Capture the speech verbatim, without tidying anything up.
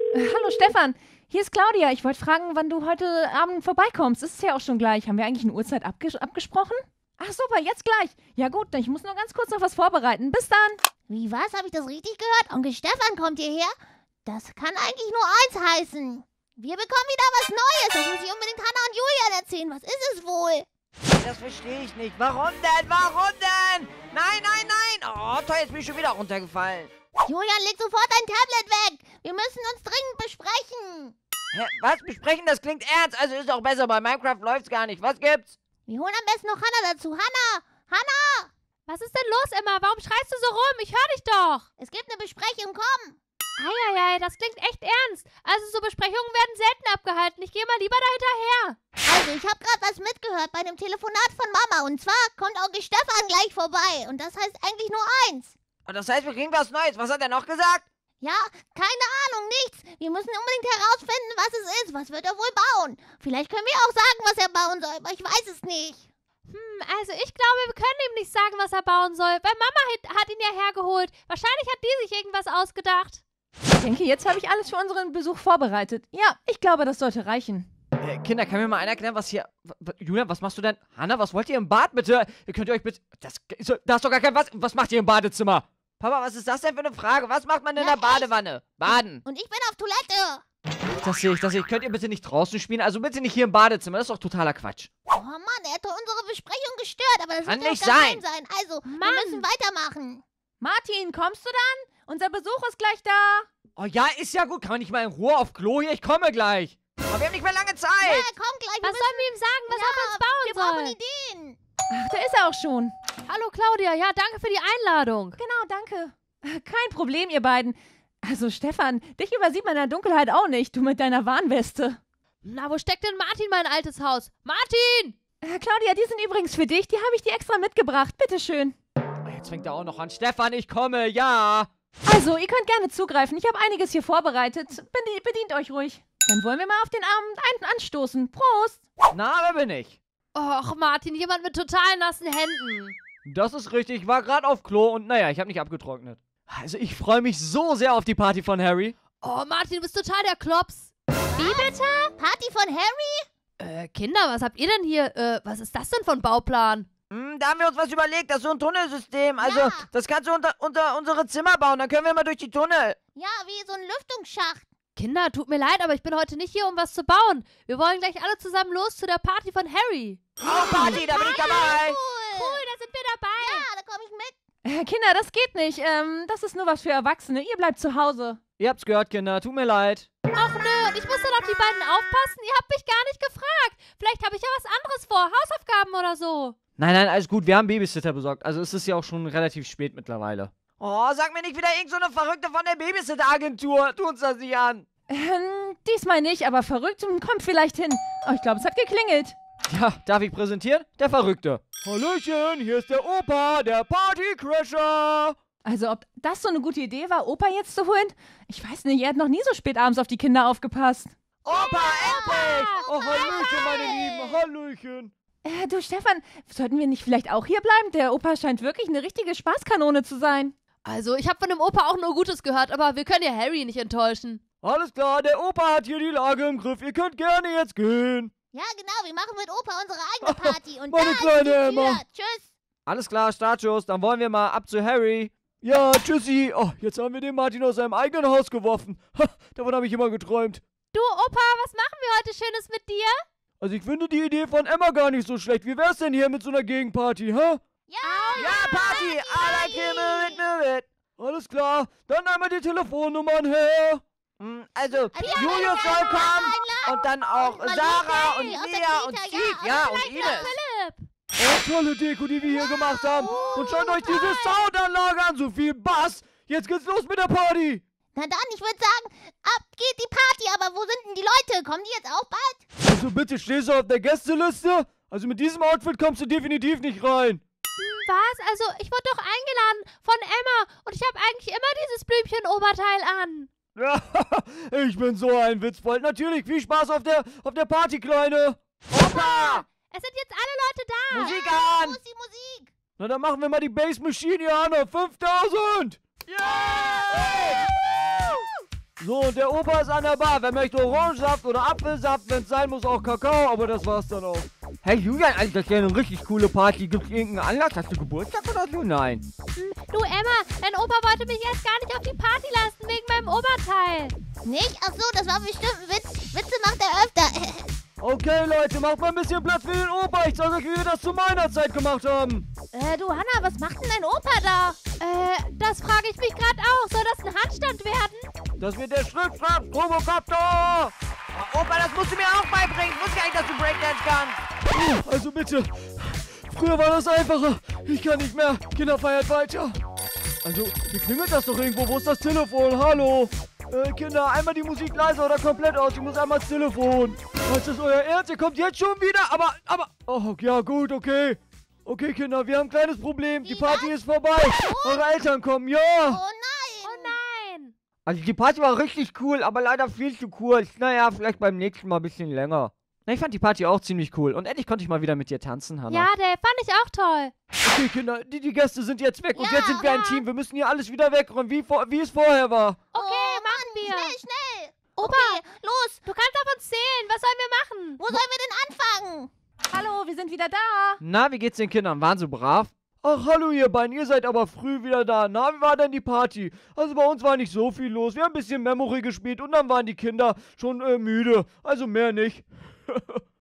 Äh, hallo Stefan, hier ist Claudia. Ich wollte fragen, wann du heute Abend vorbeikommst. Es ist ja auch schon gleich. Haben wir eigentlich eine Uhrzeit abges abgesprochen? Ach super, jetzt gleich. Ja gut, ich muss nur ganz kurz noch was vorbereiten. Bis dann. Wie, was? Habe ich das richtig gehört? Onkel Stefan kommt hierher? Das kann eigentlich nur eins heißen. Wir bekommen wieder was Neues. Das muss ich unbedingt Hannah und Julian erzählen. Was ist es wohl? Das verstehe ich nicht. Warum denn? Warum denn? Nein, nein, nein. Oh, toll, jetzt bin ich schon wieder runtergefallen. Julian, leg sofort dein Tablet weg. Wir müssen uns dringend besprechen. Hä, was? Besprechen? Das klingt ernst. Also ist auch besser. Bei Minecraft läuft's gar nicht. Was gibt's? Wir holen am besten noch Hannah dazu. Hannah! Hannah! Was ist denn los, Emma? Warum schreist du so rum? Ich höre dich doch. Es gibt eine Besprechung, komm. Eieiei, das klingt echt ernst. Also so Besprechungen werden selten abgehalten. Ich gehe mal lieber da hinterher. Also, ich habe gerade was mitgehört bei dem Telefonat von Mama. Und zwar kommt Onkel Stefan gleich vorbei. Und das heißt eigentlich nur eins. Und das heißt, wir kriegen was Neues. Was hat er noch gesagt? Ja, keine Ahnung, nichts. Wir müssen unbedingt herausfinden, was es ist. Was wird er wohl bauen? Vielleicht können wir auch sagen, was er bauen soll, aber ich weiß es nicht. Hm, also ich glaube, wir können ihm nicht sagen, was er bauen soll, weil Mama hat, hat ihn ja hergeholt. Wahrscheinlich hat die sich irgendwas ausgedacht. Ich denke, jetzt habe ich alles für unseren Besuch vorbereitet. Ja, ich glaube, das sollte reichen. Äh, Kinder, kann mir mal einer erklären, was hier... W w Julian, was machst du denn? Hanna, was wollt ihr im Bad, bitte? Ihr könnt ihr euch bitte... Das, ist, da ist doch gar kein... Was, was macht ihr im Badezimmer? Papa, was ist das denn für eine Frage? Was macht man in Ja, der Badewanne? Baden. Und ich bin auf Toilette. Das sehe ich, das sehe ich. Könnt ihr bitte nicht draußen spielen? Also bitte nicht hier im Badezimmer. Das ist doch totaler Quatsch. Oh Mann, er hat doch unsere Besprechung gestört, aber das Kann wird nicht doch gemein sein. sein. Also, Mann. wir müssen weitermachen. Martin, kommst du dann? Unser Besuch ist gleich da. Oh ja, ist ja gut. Kann man nicht mal in Ruhe auf Klo hier? Ich komme gleich. Aber wir haben nicht mehr lange Zeit. Ja, komm gleich. Was sollen wir ihm sagen, was er für uns bauen wir brauchen soll? Ideen. Ach, da ist er auch schon. Hallo Claudia, ja, danke für die Einladung. Genau, danke. Kein Problem, ihr beiden. Also Stefan, dich übersieht man in der Dunkelheit auch nicht, du mit deiner Warnweste. Na, wo steckt denn Martin, mein altes Haus? Martin! Äh, Claudia, die sind übrigens für dich, die habe ich dir extra mitgebracht. Bitteschön. Oh, jetzt fängt er auch noch an. Stefan, ich komme, ja. Also, ihr könnt gerne zugreifen. Ich habe einiges hier vorbereitet. Bedient, bedient euch ruhig. Dann wollen wir mal auf den Abend ein anstoßen. Prost! Na, wer bin ich? Och, Martin, jemand mit total nassen Händen. Das ist richtig. Ich war gerade auf Klo und naja, ich habe nicht abgetrocknet. Also ich freue mich so sehr auf die Party von Harry. Oh, Martin, du bist total der Klops. Wie bitte? Party von Harry? Äh, Kinder, was habt ihr denn hier? Äh, was ist das denn für ein Bauplan? Hm, da haben wir uns was überlegt. Das ist so ein Tunnelsystem. Also, Ja. das kannst du unter, unter unsere Zimmer bauen. Dann können wir mal durch die Tunnel. Ja, wie so ein Lüftungsschacht. Kinder, tut mir leid, aber ich bin heute nicht hier, um was zu bauen. Wir wollen gleich alle zusammen los zu der Party von Harry. Oh, Party, da bin ich dabei. Cool. Cool, da sind wir dabei. Ja, da komme ich mit. Äh, Kinder, das geht nicht. Ähm, das ist nur was für Erwachsene. Ihr bleibt zu Hause. Ihr habt's gehört, Kinder. Tut mir leid. Ach nö, und ich muss dann auf die beiden aufpassen. Ihr habt mich gar nicht gefragt. Vielleicht habe ich ja was anderes vor. Hausaufgaben oder so. Nein, nein, alles gut. Wir haben Babysitter besorgt. Also es ist ja auch schon relativ spät mittlerweile. Oh, sag mir nicht wieder irgend so eine Verrückte von der Babysitter-Agentur. Tu uns das nicht an. Ähm, diesmal nicht, aber verrückt kommt vielleicht hin. Oh, ich glaube, es hat geklingelt. Ja, darf ich präsentieren? Der Verrückte. Hallöchen, hier ist der Opa, der Partycrasher. Also, ob das so eine gute Idee war, Opa jetzt zu holen? Ich weiß nicht, er hat noch nie so spät abends auf die Kinder aufgepasst. Opa, endlich! Oh, Hallöchen, meine Lieben, Hallöchen. Äh, du Stefan, sollten wir nicht vielleicht auch hier bleiben? Der Opa scheint wirklich eine richtige Spaßkanone zu sein. Also, ich habe von dem Opa auch nur Gutes gehört, aber wir können ja Harry nicht enttäuschen. Alles klar, der Opa hat hier die Lage im Griff. Ihr könnt gerne jetzt gehen. Ja, genau, wir machen mit Opa unsere eigene Party. Und Meine da kleine ist die Tür. Emma. Tschüss. Alles klar, Startschuss. Dann wollen wir mal ab zu Harry. Ja, tschüssi. Oh, jetzt haben wir den Martin aus seinem eigenen Haus geworfen. Ha, davon habe ich immer geträumt. Du, Opa, was machen wir heute Schönes mit dir? Also ich finde die Idee von Emma gar nicht so schlecht. Wie wär's denn hier mit so einer Gegenparty, hä? Ja, Ja, Party! I like it, move it, move it. Alles klar, dann einmal die Telefonnummern her. Hm, Also, ja, Julius ja, soll ja, kommen ja, und dann auch und Sarah Malika, und aus der Mia und Kita, Steve, ja, ja, und und vielleicht noch Ines. Philipp. Oh, tolle Deko, die wir hier gemacht haben. Und schaut euch diese Soundanlage an, so viel Bass. Jetzt geht's los mit der Party. Na dann, ich würde sagen, ab geht die Party. Aber wo sind denn die Leute? Kommen die jetzt auch bald? Also bitte, stehst du auf der Gästeliste? Also mit diesem Outfit kommst du definitiv nicht rein. Was? Also, ich wurde doch eingeladen von Emma und ich habe eigentlich immer dieses Blümchen-Oberteil an. Ja, ich bin so ein Witzbold. Natürlich, viel Spaß auf der, auf der Party, Kleine. Opa! Es sind jetzt alle Leute da. Musik Wo an! ist die Musik? Na, dann machen wir mal die Bass Machine hier an auf fünftausend! Yeah! So, und der Opa ist an der Bar. Wer möchte Orangensaft oder Apfelsaft, wenn es sein muss, auch Kakao, aber das war's dann auch. Hey Julian, Alter, das ist ja eine richtig coole Party. Gibt's irgendeinen Anlass? Hast du Geburtstag oder so? Nein. Hm, du Emma, dein Opa wollte mich erst gar nicht auf die Party lassen wegen meinem Oberteil. Nicht? Ach so, das war bestimmt ein Witz. Witze macht er öfter. Okay, Leute, macht mal ein bisschen Platz für den Opa. Ich zeige euch, wie wir das zu meiner Zeit gemacht haben. Äh, du Hanna, was macht denn dein Opa da? Äh, das frage ich mich gerade auch. Soll das ein Handstand werden? Das wird der Schritt-Schrapp Strobocopter. Opa, das musst du mir auch beibringen. Ich wusste gar nicht, dass du Breakdance kannst. Also bitte, früher war das einfacher. Ich kann nicht mehr. Kinder, feiert weiter. Also, hier klingelt das doch irgendwo. Wo ist das Telefon? Hallo? Äh, Kinder, einmal die Musik leiser oder komplett aus. Ich muss einmal ins Telefon. Was ist euer Ernst? Ihr kommt jetzt schon wieder? Aber, aber... Oh, ja gut, okay. Okay, Kinder, wir haben ein kleines Problem. Die Party ist vorbei. Eure Eltern kommen, ja. Oh nein. Oh nein. Also die Party war richtig cool, aber leider viel zu kurz. Naja, vielleicht beim nächsten Mal ein bisschen länger. Na, ich fand die Party auch ziemlich cool. Und endlich konnte ich mal wieder mit dir tanzen, Hannah. Ja, der fand ich auch toll. Okay, Kinder, die, die Gäste sind jetzt weg. Und Ja, jetzt sind wir ein ja. Team. Wir müssen hier alles wieder wegräumen, wie, vor, wie es vorher war. Okay, Oh, machen wir. Schnell, schnell. Opa, Okay, los. du kannst auf uns zählen. Was sollen wir machen? Wo sollen wir denn anfangen? Hallo, wir sind wieder da. Na, wie geht's den Kindern? Waren sie brav? Ach, hallo ihr beiden, ihr seid aber früh wieder da. Na, wie war denn die Party? Also bei uns war nicht so viel los. Wir haben ein bisschen Memory gespielt und dann waren die Kinder schon äh, müde. Also mehr nicht.